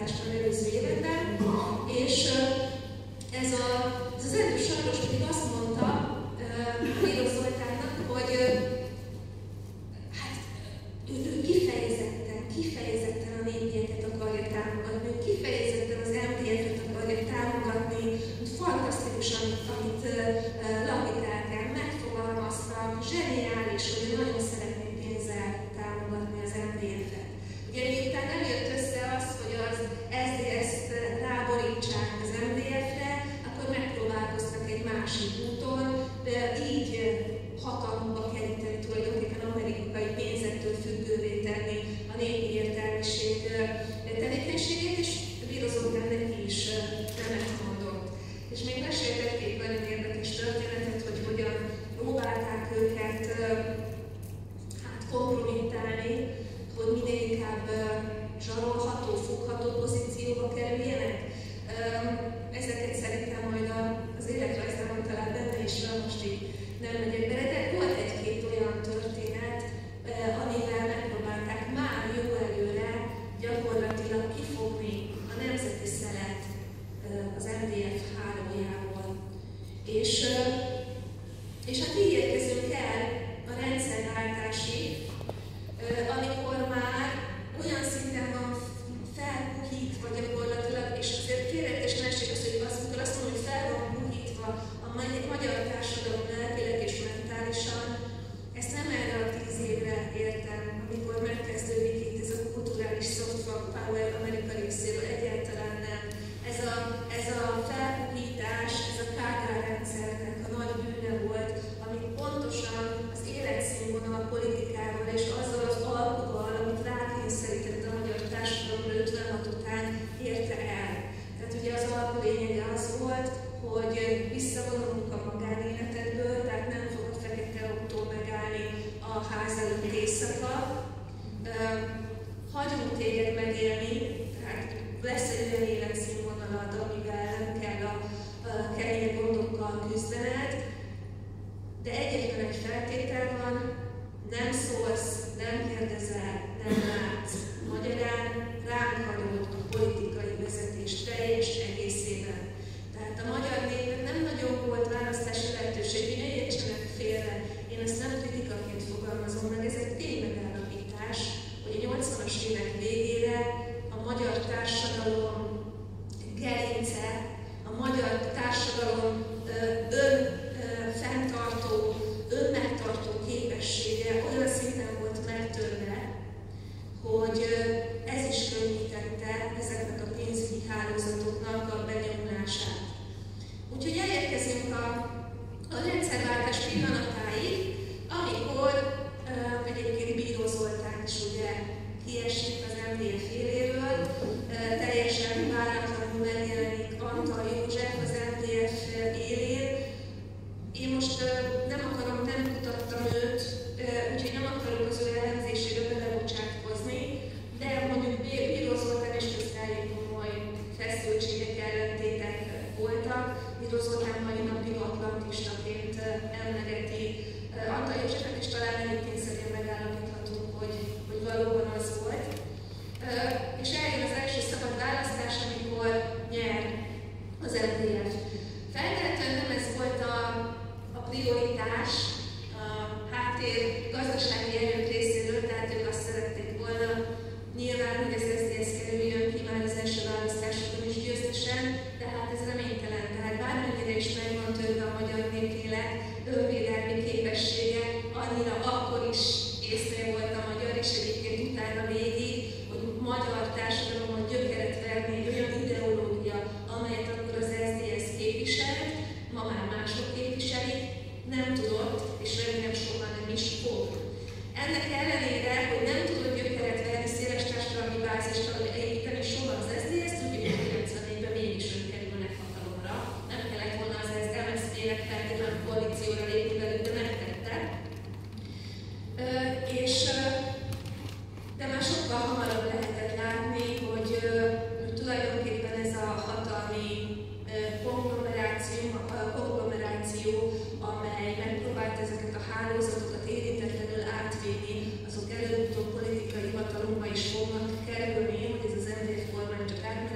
választásra előző években, és ez az Erdős Sajnos pedig azt mondta Bíró Zoltánnak, hogy hát ő kifejezetten a népieket akarja támogatni, ő kifejezetten az MDF-et akarja támogatni, fantasztikus, amit Lapitárkán megfogalmazta, zseniális, hogy ő nagyon szeretné pénzzel támogatni az MDF-et. Ugye miután nem jött össze az, hogy az SZDSZ-t ráborítsák az MDF-re, akkor megpróbálkoztak egy másik úton, így hatalomba keríteni, tulajdonképpen amerikai pénzektől függővé tenni a népi értelmiség tevékenységét, és Bíró Zoltán neki is nemet mondott. És még mesélt egy-két nagyon érdekes történetet, hogy hogyan próbálták őket kompromittálni, hogy minél inkább zsarolható, fogható pozícióba kerüljenek. Ezeket szerintem majd az életrajzában talán benne is van, most így nem megyek bele, de volt egy-két olyan történet, amivel megpróbálták már jó előre gyakorlatilag kifogni a nemzeti szelet az MDF hálójából. És hát így érkezünk el a rendszerváltásig, amikor már olyan szinten van felpuhítva gyakorlatilag, és azért félreértéstelenség az, hogy amikor azt mondom, hogy fel van puhítva a magyar társadalom lelkileg és mentálisan, ezt nem erre a 10 évre értem, amikor megkezdődik itt ez a kulturális soft power Amerika részéről, egyáltalán nem. Ez a felpuhítás, ez a Kádár rendszernek a nagy bűne volt, ami pontosan az életszínvonal politikával és azzal az alkuval, amit rákényszerített a magyar társadalomra 56 után érte el. Tehát ugye az alku lényege az volt, hogy visszavonulunk a magánéletedből, tehát nem fog a Fekete Ottó megállni a ház előtt éjszaka. Hagyunk téged megélni, tehát lesz egy olyan életszínvonalad, amivel nem kell a kemény gondokkal küzdened, de egyetlen egy feltétel van, nem szólsz, nem kérdezel, nem látsz. Magyarán ránk hagyod a politikai vezetés teljes egészében. Tehát a magyar népnek nem nagyon volt választási lehetőség, hogy ne értsenek félre. Én ezt nem kritikaként fogalmazom meg, ez egy ténymegállapítás, hogy a 80-as évek végére a magyar társadalom gerince, a magyar társadalom fenntartó, önmegtartó képessége olyan szinten volt megtörve, hogy ez is könnyítette ezeknek a pénzügyi hálózatoknak a benyomulását. Úgyhogy elérkezünk a rendszerváltás pillanatáig, amikor egyébként Bíró Zoltán is ugye kiesik az MDF éléről, teljesen váratlanul megjelenik Antal József az MDF élén. Én most nem kutattam őt, úgyhogy nem akarok az ő elemzésére belebocsátkozni, de mondjuk Bíró Zoltán és közben elég komoly feszültségek, ellentétek voltak. Bíró Zoltán mai napig atlantistaként emlegeti Antal Józsefet, és talán elég tényszerűen megállapíthatunk, hogy valóban az volt. És eljön az első szabad választás, amikor nyer az MDF. Feltehetően nem ez volt a prioritás a háttér gazdasági erők részéről, tehát ők azt szerették volna nyilván, hogy az SZDSZ kerüljön ki már az első választásokon is győztesen, de hát ez reménytelen. Tehát bármennyire is meg van törve a magyar népélet önvédelmi képessége, annyira akkor is észre volt a magyar, és egyébként utána végig, hogy magyar társadalomon gyökeret verni egy olyan ideológia, amelyet akkor az SZDSZ képviselt, ma már mások képviselik, nem tudott, és remélem soha nem is fog. Ennek ellenére, hogy nem tudott gyökeret verni, széles társadalmi bázist építeni soha az SZDSZ, tudjuk, hogy 94-ben mégis ők kerülnek hatalomra. Nem kellett volna az MSZP-nek feltétlenül koalícióra lépni velük, de megtette. De már sokkal hamarabb lehetett látni, hogy tulajdonképpen ez a hatalmi konglomeráció, amely megpróbált ezeket a hálózatokat érintetlenül átvinni, azok előbb-utóbb politikai hatalomba is fognak kerülni, hogy ez az MDF kormány csak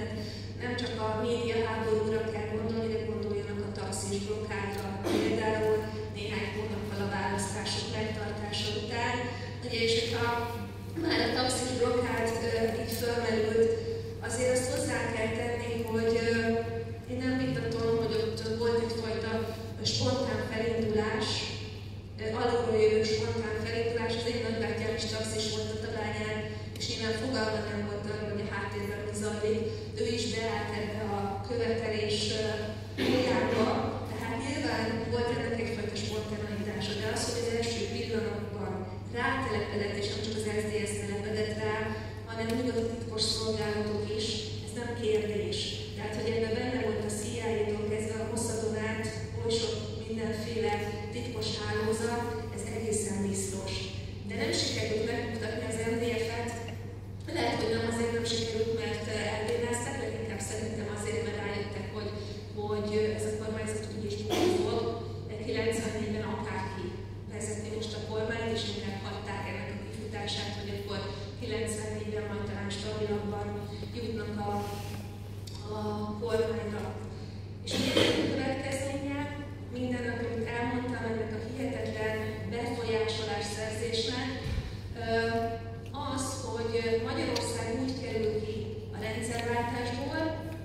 fogalma nem volt arra, hogy a háttérben mi zajlik, ő is beállt ebbe a követelés irányba, tehát nyilván volt ennek egyfajta spontaneitása, de az, hogy az első pillanatban rátelepedett, és nem csak az SZDSZ telepedett rá, hanem nyugodtan titkos szolgálatok is, ez nem kérdés. Tehát, hogy ebben benne volt a CIA-tól kezdve a Mossadon át, oly sok mindenféle titkos hálózat, ez egészen biztos. De nem sikerült megmutatni az MDF-et, lehet, hogy nem azért nem sikerült, mert elbírnázták, de inkább szerintem azért, mert rájöttek, hogy ez a kormányzat úgy is fog, 94-ben akárki vezetni most a kormányt, és inkább hagyták ennek a kifutását, hogy akkor 94-ben majd talán stabilabban jutnak a kormányra. És milyen a következménye? Mindennek, amit elmondtam, ennek a hihetetlen befolyásolás szerzésnek, az, hogy Magyarország úgy kerül ki a rendszerváltásból,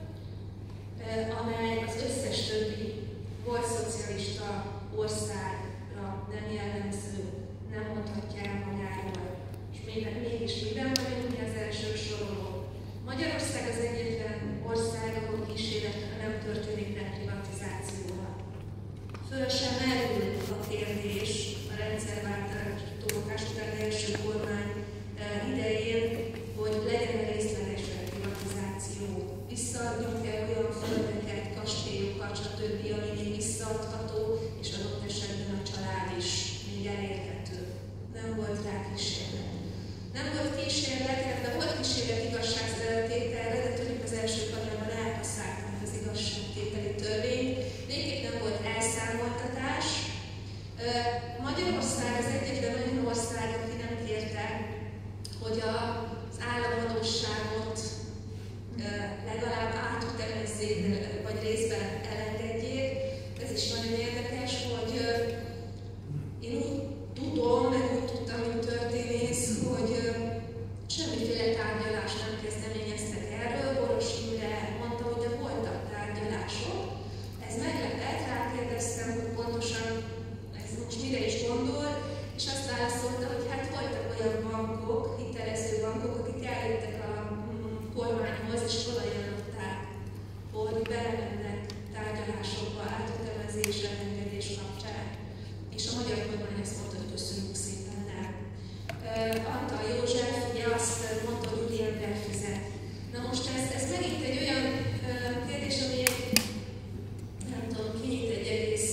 amely az összes többi volt szocialista országra nem jellemző, nem mondhatja el magáról. És mégis miben vagyunk mi az első soroló? Magyarország az egyetlen ország, ahol kísérletlen nem történik reprivatizációval. Föl sem merül a kérdés a rendszerváltás után első kormány idején, hogy legyen részleges reprivatizáció. Visszaadjunk-e olyan földeket, kastélyokat, stb., ami még visszaadható, és adott esetben a család is még elérhető. Nem volt rá kísérlet. Nem volt kísérlet, illetve volt kísérlet igazságtételre, de tudjuk az első kamerában elpasszálták az igazságtételi törvényt. Végképp nem volt elszámoltatás. Magyarország az egyetlen olyan ország, aki nem kérte, hogy az államadósságot legalább átütemezzék, vagy részben elengedjék. Ez is nagyon érdekes, hogy én úgy tudom, meg úgy tudtam, mint történész, hogy semmiféle tárgyalást nem kezdeményeztek erről. Boros Imre mondta, hogy de voltak tárgyalások. Ez meglepett, rákérdeztem, hogy pontosan ez most mire is gondol, és azt válaszolta, hogy hát voltak olyan bankok, hitelező bankok, akik eljöttek a kormányhoz, és felajánlották, hogy belemennek tárgyalásokba, átütemezés, elengedés kapcsán. És a magyar kormány azt mondta, hogy köszönjük szépen, nem. Antal József ugye azt mondta, hogy Uli ember fizet. Na most ez megint egy olyan kérdés, ami nem tudom, kinyit egy egész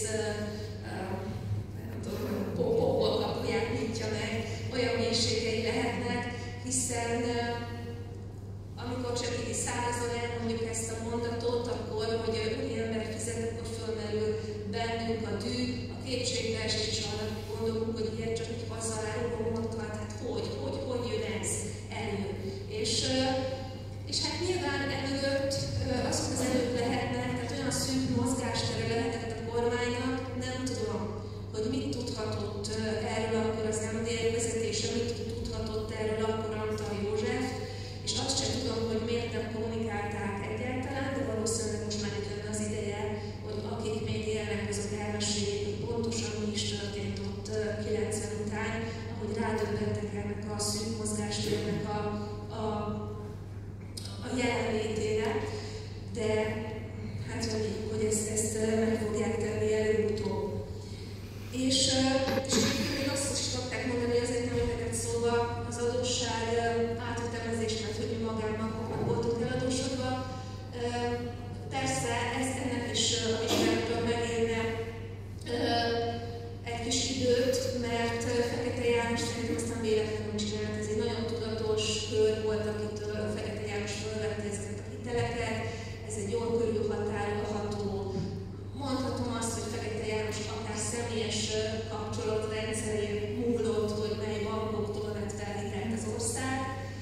pokol kapuját nyitja meg, olyan mélységei lehetnek, hiszen amikor csak így szárazon elmondjuk ezt a mondatot, akkor, hogy Uli ember fizet, akkor fölmerül bennünk a dű, a kétségbeesés, és arra gondolunk, hogy ilyet csak egy hazaáruló mondta, hát hogy jön ez elő. És hát nyilván emögött azok az elők lehetnek, tehát olyan szűk mozgástere lehetett a kormánynak, nem tudom, hogy mit tudhatott erről akkor az MDF vezetése, mit tudhatott erről akkor Antal József, és azt sem tudom, hogy miért nem kommunikálták egyáltalán, de valószínűleg most már itt lenne az ideje, hogy akik még élnek, azok elmeséljék, hogy pontosan mi is történt ott 90 után, ahogy rádöbbentek ennek a szűk mozgástérnek a jelenlétére, de hát reméljük, hogy ezt meg fogják tenni előbb-utóbb. És még azt is szokták mondani, hogy azért nem jöhetett szóba az adósság átütemezés, mert hogy mi magánbankoknak voltunk eladósodva. Persze ennek is a vizsgálaton megérne egy kis időt, mert Fekete János szerintem aztán véletlenül csinált. Ez egy nagyon tudatos kör volt, akitől Fekete János fölvette ezeket a hiteleket. Ez egy jól körülhatárolható. Mondhatom azt, hogy Fekete János akár személyes kapcsolatrendszerén múlott, hogy mely bankoktól vett fel hitelt az ország.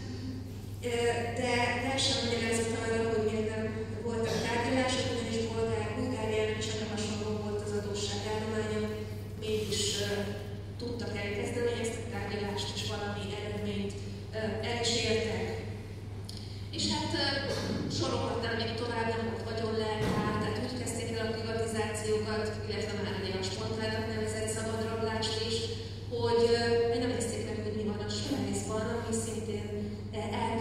De sem magyarázat arra, hogy miért nem voltak tárgyalások, ugyanis Bulgáriának is nagyon hasonló volt az adósságállománya, mégis tudtak elkezdeni ezt a tárgyalást, és valami eredményt el is értek. És hát sorolhatnám még tovább, nem volt vagyonleltár, tehát úgy kezdték el a privatizációkat, illetve már a spontánnak nevezett szabadrablást is, hogy nem nézték meg, hogy mi van a Svájcban, ami szintén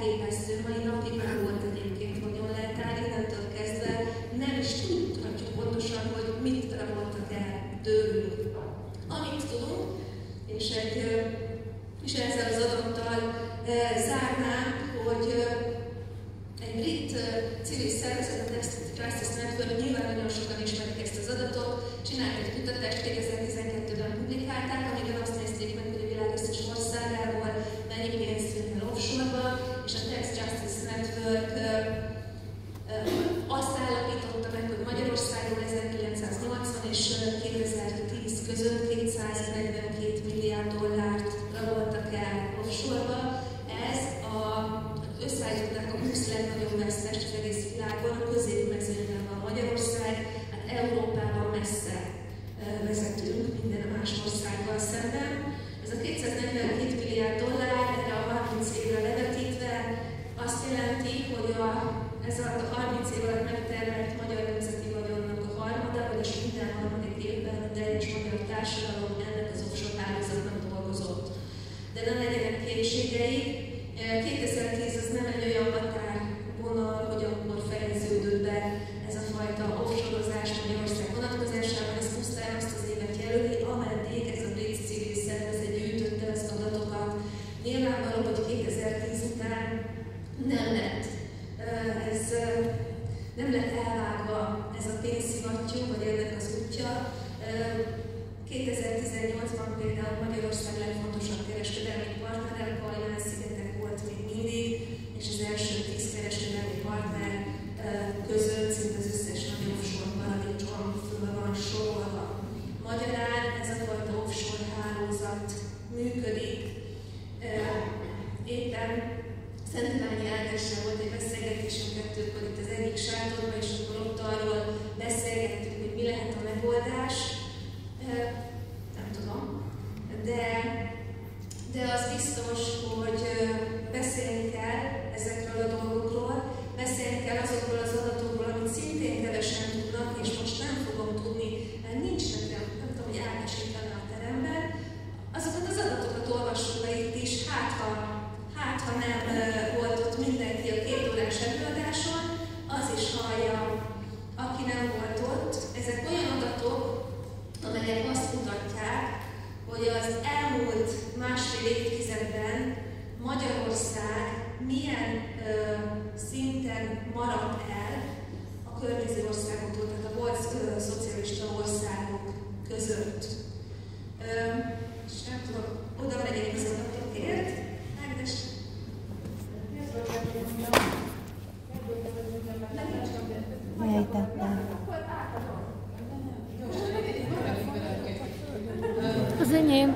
legnagyobb vesztest az egész világon, a középmezőnyben van Magyarország, hát Európában messze vezetünk minden más országgal szemben. Ez a 242 milliárd dollár erre a 30 évre levetítve azt jelenti, hogy ez alatt a 30 év alatt megtermelt magyar nemzeti vagyonnak a harmada, vagyis minden harmadik évben a teljes magyar társadalom ennek az offshore hálózatnak dolgozott. De nem legyenek kétségeik, 2010 az nem egy olyan határvonal, hogy akkor fejeződött be ez a fajta offshore-ozás Magyarország vonatkozásában, ez pusztán azt az évet jelöli, ameddig ez a brit civil szervezet gyűjtötte az adatokat. Nyilvánvaló, hogy 2010 után nem lett elvágva ez a pénzszivattyú, vagy ennek az útja. 2018-ban például Magyarország legfontosabb kereskedelmi partnere, a Kajmán-szigetek volt még mindig, és az első 10 kereskedelmi partner között szinte az összes nagy offshore paradicsom föl van sorolva. Magyarán ez a fajta offshore hálózat működik. Éppen Szentiványi Ádással volt egy beszélgetésünk kettőkor itt az egyik sátorban, és akkor ott arról beszélgettük, hogy mi lehet a megoldás. Nem tudom, de az biztos, hogy beszélni kell ezekről a dolgokról, beszélni kell azokról az adatokról, amit szintén kevesen tudnak, és most nem fogom tudni, mert nincs nekem, nem tudom, hogy elmesíteni a teremben. Azokat az adatokat olvassuk be itt is, hát ha nem volt ott mindenki a 2 órás előadáson, az is hallja, aki nem volt ott. Ezek olyan adatok, amelyek azt mutatják, hogy az elmúlt másfél évtizedben Magyarország milyen szinten maradt el a környező országoktól, tehát a volt szocialista országok között. És nem tudom, oda megyek az adatokért. Ágnes. Az enyém.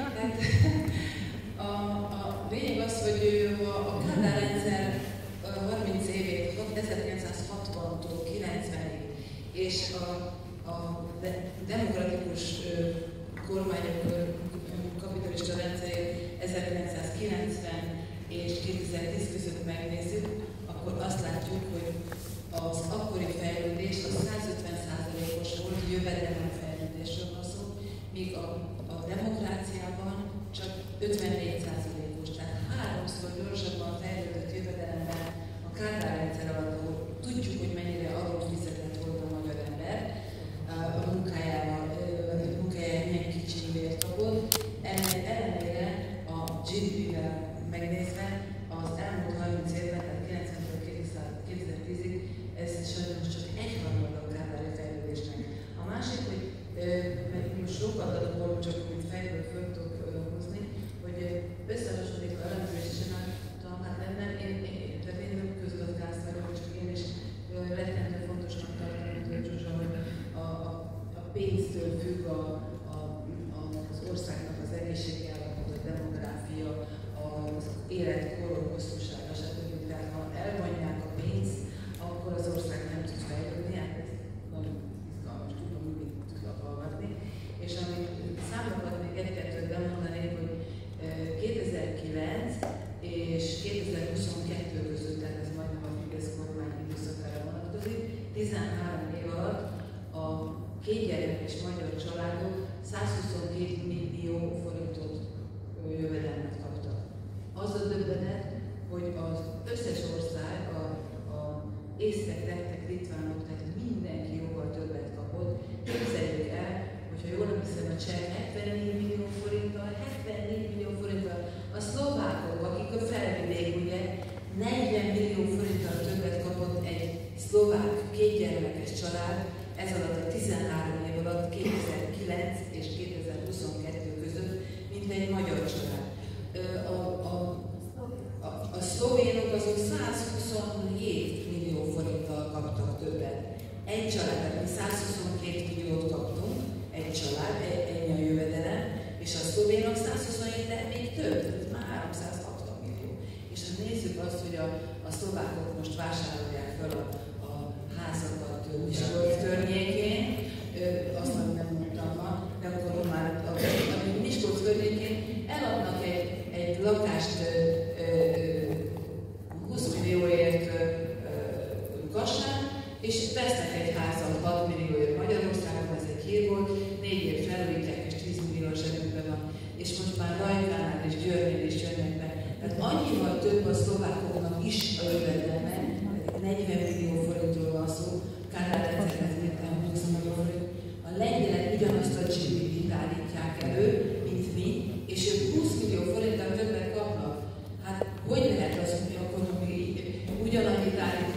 A lényeg az, hogy a Kádár rendszer 30 évét, 1960-tól 90-ig, és a demokratikus kormányok kapitalista rendszerét 1990 és 2010 között megnézzük, akkor azt látjuk, hogy az akkori fejlődés az 150%-os volt, jövedelemfejlődésről van szó, míg a demokráciában csak 54%-os, tehát 3-szor gyorsabban fejlődött jövedelemben a Kádár rendszer alatt, ahol tudjuk, hogy mennyire adót fizetett volt a magyar ember, a munkájával milyen kicsi bért kapott. Ennek ellenére a GDP-vel megnézve az elmúlt 30 évben, tehát 90-től 2010-ig ez sajnos csak egyharmada a kádári fejlődésnek. A másik, hogy most sok adatból csak úgy fejből föl tudok hozni, hogy összehasonlítva a elemzésen hát én közgazdász vagyok, csak én is rettentő fontosnak tartom, hogy a pénztől függ az országnak az egészségállapot, a demográfia, az életkorok hosszúsága, stb. Tehát ha elvonják a pénzt, akkor az ország nem tud fejlődni, hát ez nagyon izgalmas, tudom, mit tudok hallgatni. És amit számokat még egy-kettőt bemondanék, hogy 2009 és 2022 között, tehát ez majdnem a Fidesz kormány időszakára vonatkozik, 13 év alatt a kétgyerekes magyar családok 122 millió forintot jövedelmet kaptak. Az a döbbenet, hogy az összes ország, a észtek, lettek, litvánok, tehát mindenki jóval többet kapott. Képzeljük el, hogyha jól emlékszem, a cseh 74 millió forinttal, 74 millió forinttal, a szlovákok, akik a felvidék, ugye 40 millió forinttal többet kapott egy szlovák kétgyermekes család, ez alatt a 13 év alatt 2009 és 2022 között, mint egy magyar család. A szlovénok azok 127 millió forinttal kaptak többet. Egy család, mi 122 milliót kaptunk, egy család, ennyi a jövedelem, és a szlovénok 127, de még több, ez már 360 millió. És ha nézzük azt, hogy a szlovákok most vásárolják fel a házakat Miskolc környékén, azt nem mondtam ma, de akkor már a Miskolc környékén eladnak egy lakást 20 millióért Kassán, és vesznek egy házat 6 millióért Magyarországon, ez egy hír volt, 4 év felújítják, és 10 millió zsebükben van. És most már Rajkánál és Győrnél is jönnek be. Tehát annyival több a szlovákoknak is a jövedelme, 40 millió forintról van szó, Kádár rendszerhez értem 20 millió forint. A lengyelek ugyanazt a GDP-t állítják elő, mint mi, és ők 20 millió forinttal többet kapnak. Hát hogy lehet az, hogy akkor mi ugyanannyit állítunk